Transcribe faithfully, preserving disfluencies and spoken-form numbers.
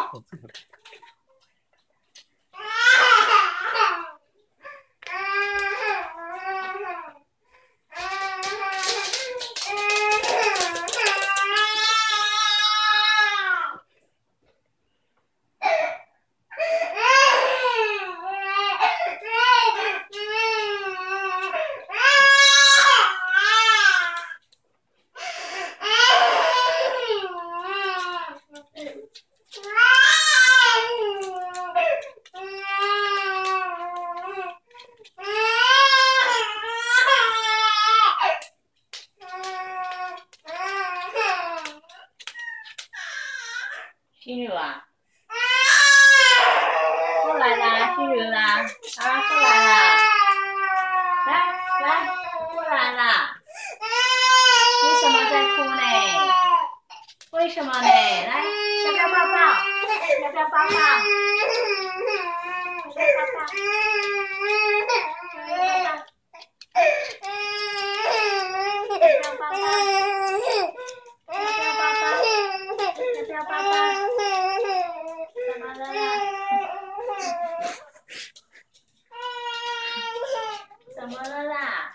心如啊，过来啦，心如啦，啊，过来啦，来来，过来啦。为什么在哭呢？为什么呢？来，要不要抱抱？要不要抱抱？要不要抱抱？怎么了啦？